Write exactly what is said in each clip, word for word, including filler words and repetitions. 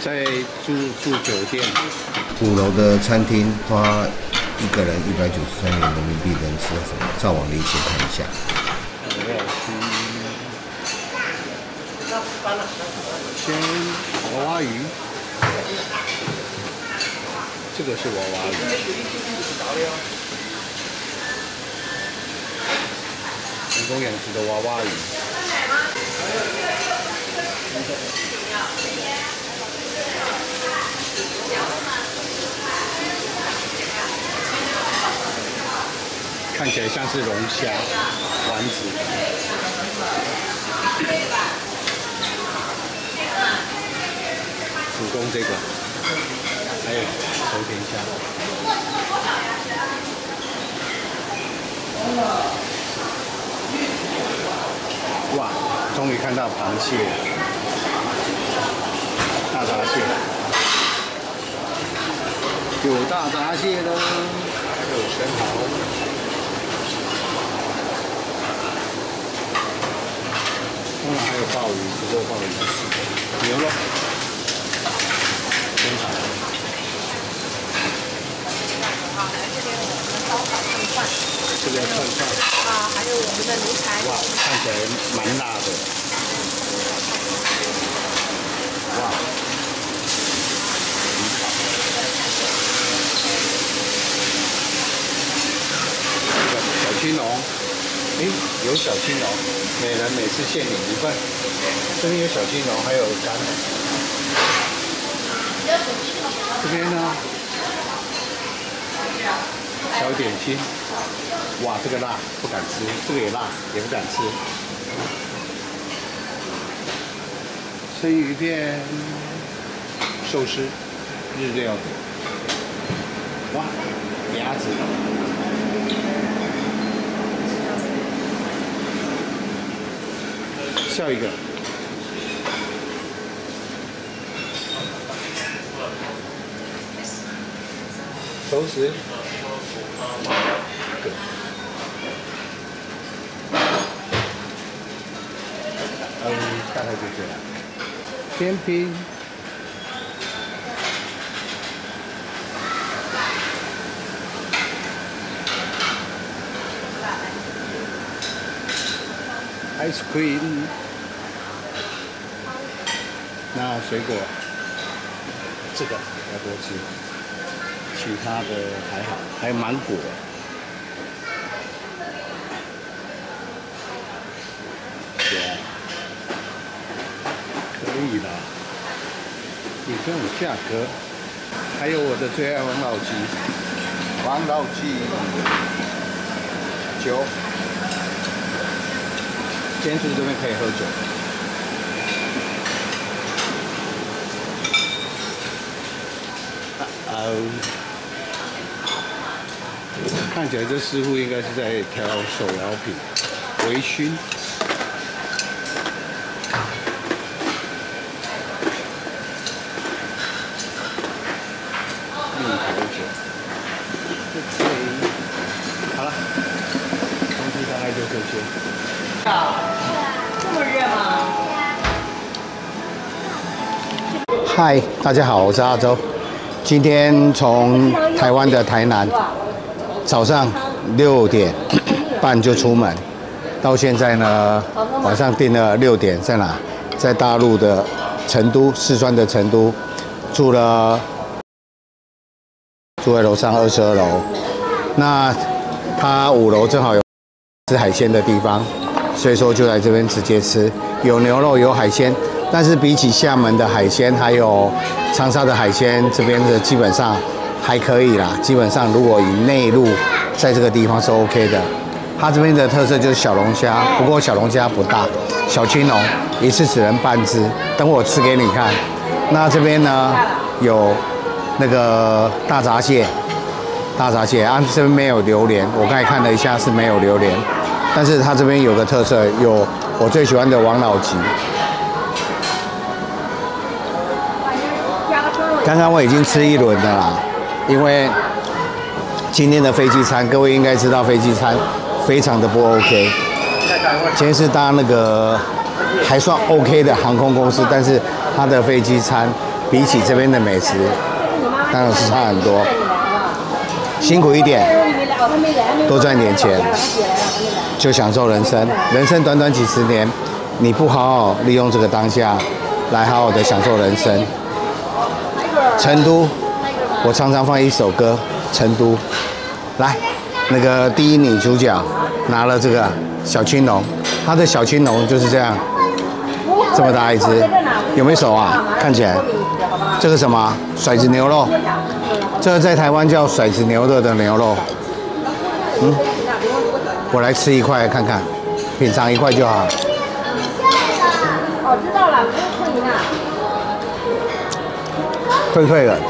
在住住酒店， 五楼的餐厅花一个人一百九十三元人民币，能吃什么？照往里先看一下。 先娃娃鱼，这个是娃娃鱼。人工养殖的娃娃鱼。看起来像是龙虾丸子。主攻这个，还有手点虾。哇，终于看到螃蟹了，大闸蟹，有大闸蟹了，还有生蚝。当然还有鲍鱼，不过鲍鱼是死的。牛肉。生蚝。 好，来这边我们烧烤串串。 这个串串。 啊，还有我们的牛排。 哇，看起来蛮辣的。哇。这个小青龙，哎，有小青龙，每人每次限领一份。这边有小青龙，还有干的。这边呢，小点心。哇，这个辣，不敢吃，这个也辣，也不敢吃。生鱼片、寿司、日料的。哇，鸭子。笑一个。熟食。嗯，大概就这样。甜品。ice cream。那水果，这个要多吃，其他的还好，还有芒果。对，可以啦，以这种价格，还有我的最爱王老吉，王老吉酒。今天住这边可以喝酒。啊哦，看起来这师傅应该是在调手摇品，微醺。蜜桃酒。OK， 好了，东西大概就这些。 这么热吗？ 嗨，大家好，我是阿周。今天从台湾的台南，早上六点半就出门，到现在呢，晚上订了六点，在哪？在大陆的成都，四川的成都，住了住在楼上二十二楼。那他五楼正好有吃海鲜的地方，所以说就来这边直接吃，有牛肉，有海鲜。但是比起厦门的海鲜，还有长沙的海鲜，这边的基本上还可以啦。基本上如果以内陆，在这个地方是 OK 的。它这边的特色就是小龙虾，不过小龙虾不大，小青龙一次只能半只。等我吃给你看。那这边呢有那个大闸蟹，大闸蟹啊，这边没有榴莲，我刚才看了一下是没有榴莲，但是它这边有个特色，有我最喜欢的王老吉。刚刚我已经吃一轮的啦，因为今天的飞机餐，各位应该知道飞机餐非常的不 OK。今天是搭那个还算 OK 的航空公司，但是它的飞机餐比起这边的美食，当然是差很多。辛苦一点，多赚点钱，就享受人生。人生短短几十年，你不好好利用这个当下，来好好的享受人生。成都，我常常放一首歌，《成都》。来，那个第一女主角拿了这个小青龙，她的小青龙就是这样，这么大一只，有没有手啊？看起来，这个什么甩子牛肉，这个在台湾叫甩子牛肉的牛肉。嗯，我来吃一块看看，品尝一块就好。 哦，知道了，不是昆明啊。 脆脆的。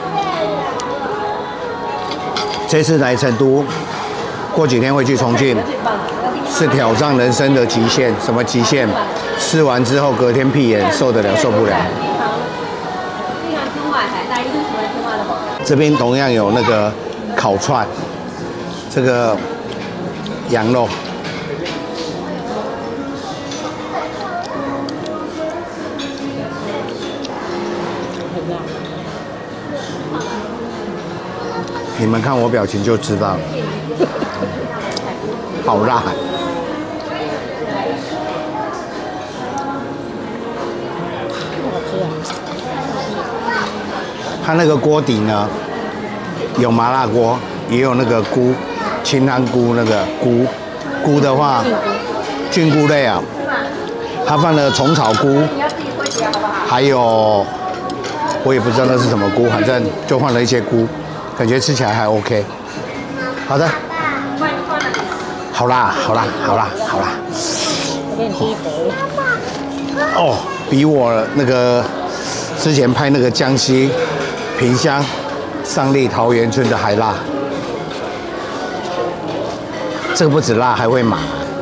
这次来成都，过几天会去重庆，是挑战人生的极限。什么极限？吃完之后隔天屁眼，受得了受不了。这边同样有那个烤串，这个羊肉。你们看我表情就知道了，好辣！它那个锅底呢，有麻辣锅，也有那个菇，清汤菇那个菇，菇的话，菌菇类啊，它放了虫草菇，还有我也不知道那是什么菇，反正就放了一些菇。感觉吃起来还 OK。好的，好辣，好辣，好辣，好辣。哦，比我那个之前拍那个江西萍乡上栗桃源村的还辣。这个不止辣，还会麻。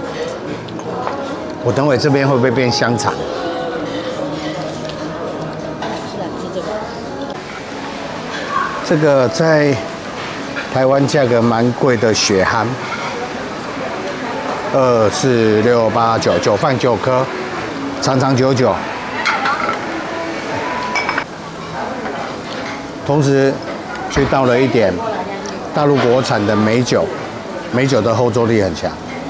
我等会这边会不会变香肠？这个在台湾价格蛮贵的血蚶，二四六八九九放九颗，长长久久。同时去倒了一点大陆国产的美酒，美酒的后坐力很强。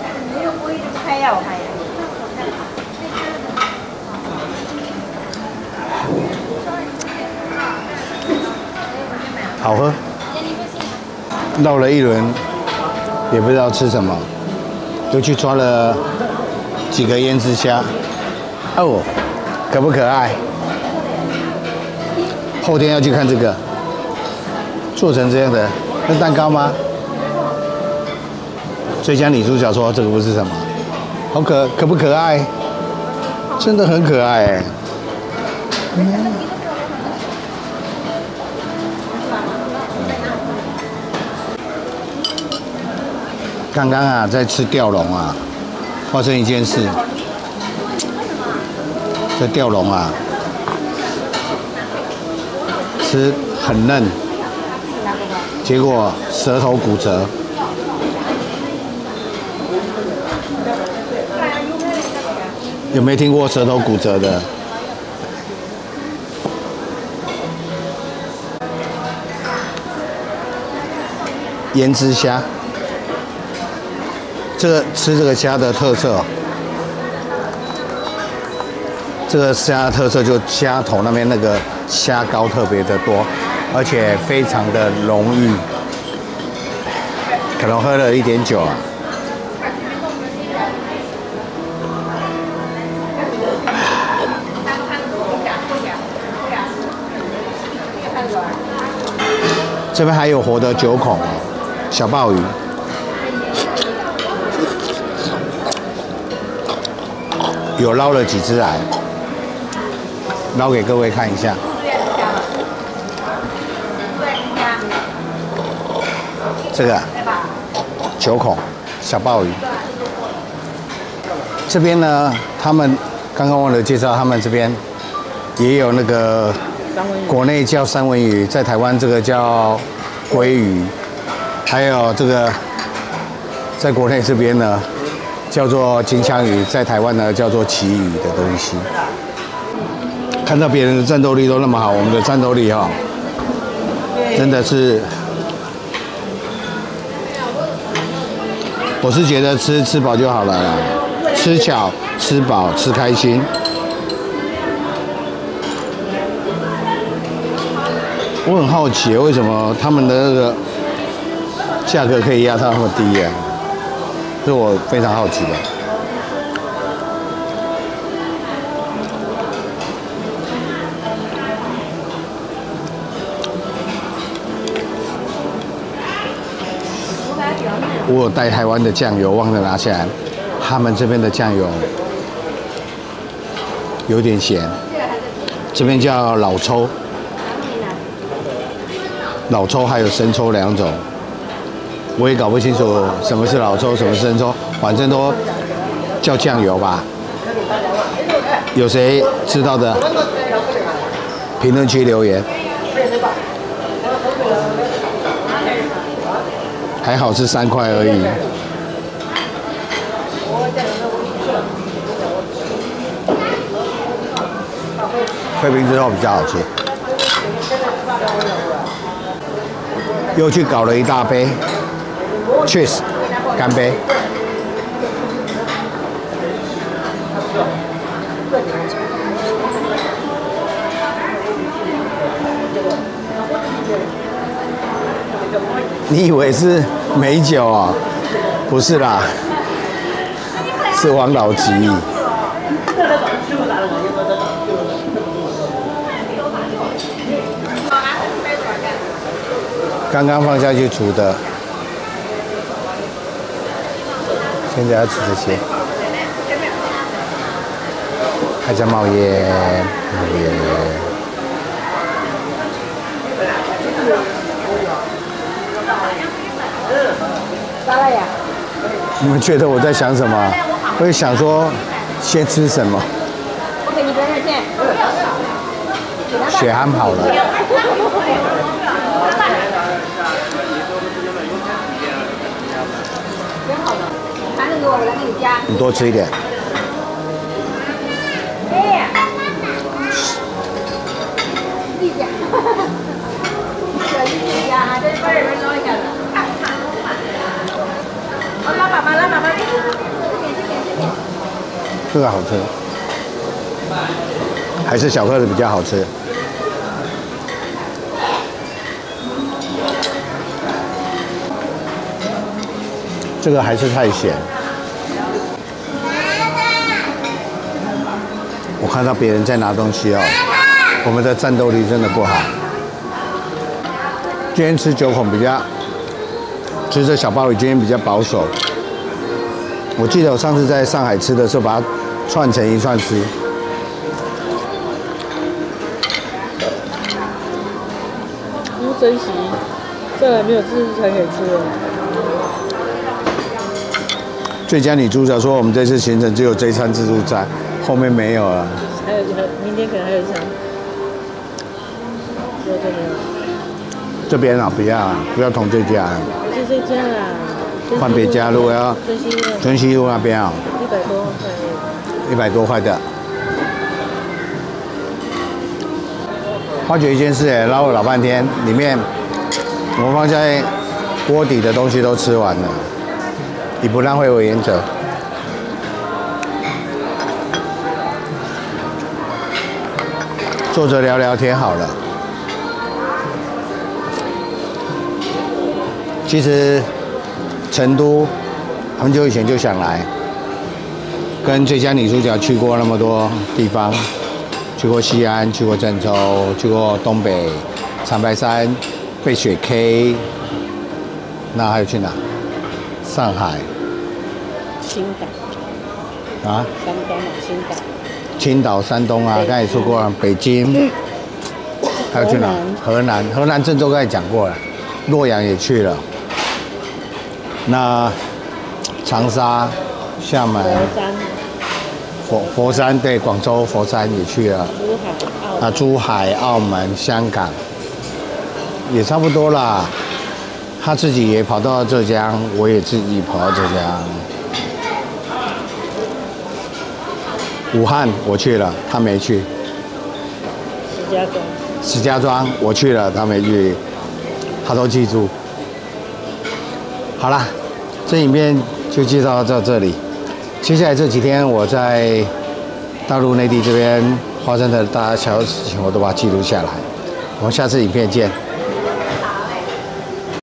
好喝，绕了一轮，也不知道吃什么，又去抓了几个胭脂虾。哦，可不可爱？后天要去看这个，做成这样的，那蛋糕吗？最佳女主角说这个不是什么，好可可不可爱？真的很可爱哎。嗯刚刚啊，在吃吊龙啊，发生一件事。这吊龙啊，吃很嫩，结果舌头骨折。有没有听过舌头骨折的？胭脂虾。这个吃这个虾的特色，这个虾的特色就虾头那边那个虾膏特别的多，而且非常的浓郁。可能喝了一点酒啊。这边还有活的九孔小鲍鱼。有捞了几只来，捞给各位看一下。这个九孔小鲍鱼，这边呢，他们刚刚忘了介绍，他们这边也有那个国内叫三文鱼，在台湾这个叫鲑鱼，还有这个在国内这边呢。叫做金枪鱼，在台湾呢叫做旗鱼的东西。 看到别人的战斗力都那么好，我们的战斗力哈、哦，真的是，我是觉得吃吃饱就好了啦，吃巧、吃饱、吃开心。我很好奇，为什么他们的那个价格可以压到那么低呀、啊？是我非常好奇的。我有带台湾的酱油，忘了拿下来。他们这边的酱油有点咸，这边叫老抽，老抽还有生抽两种，我也搞不清楚什么是老抽，什么是生抽，反正都叫酱油吧。有谁知道的？评论区留言。还好是三块而已。退冰之后比较好吃。又去搞了一大杯 cheese 干杯。你以为是美酒啊？不是啦，是王老吉。刚刚放下去煮的，现在要吃这些，还在冒烟，冒烟。你们觉得我在想什么？我会想说，先吃什么？ 我给你多少钱？ 血汗跑了。 挺好的，反正给我，我来给你加。 你多吃一点。 哎，一加，一加啊，这把人捞一下子。哦，拉粑粑，拉粑粑，这边这边这边。 这个好吃，还是小颗的比较好吃。这个还是太咸。我看到别人在拿东西哦，我们的战斗力真的不好。今天吃九孔比较，吃这小鲍鱼今天比较保守。我记得我上次在上海吃的时候，把它串成一串吃。 不珍惜，这还没有吃才可以吃哦。 最佳女主角说，我们这次行程只有这一餐自助餐，后面没有了。 还有还明天可能还有一餐。有这没有？ 这边啊，不要啊，不要同这家， 不是这家啦。 换别家。如果要春熙路， 春熙路那边啊， 一百多块。 一百多块的。发觉一件事，哎，捞了老半天，里面我们放在锅底的东西都吃完了，以不浪费为原则。坐着聊聊天好了。其实成都很久以前就想来，跟最佳女主角去过那么多地方，去过西安，去过郑州，去过东北长白山、飞雪 K， 那还有去哪？上海、 青岛啊， 山东啊，青岛。 青岛、山东啊，刚才也说过了，北京，还有去哪？河南，河南郑州刚才讲过了，洛阳也去了。那长沙、厦门、 佛山、 佛佛山对，广州、佛山也去了。 珠海、澳啊，珠海、澳门、香港也差不多啦。他自己也跑到浙江，我也自己跑到浙江。武汉我去了，他没去。 家庄。 石家庄我去了，他没去，他都记住。好啦，这影片就介绍到这里。接下来这几天我在大陆内地这边发生的大大小小事情，我都把它记录下来。我们下次影片见。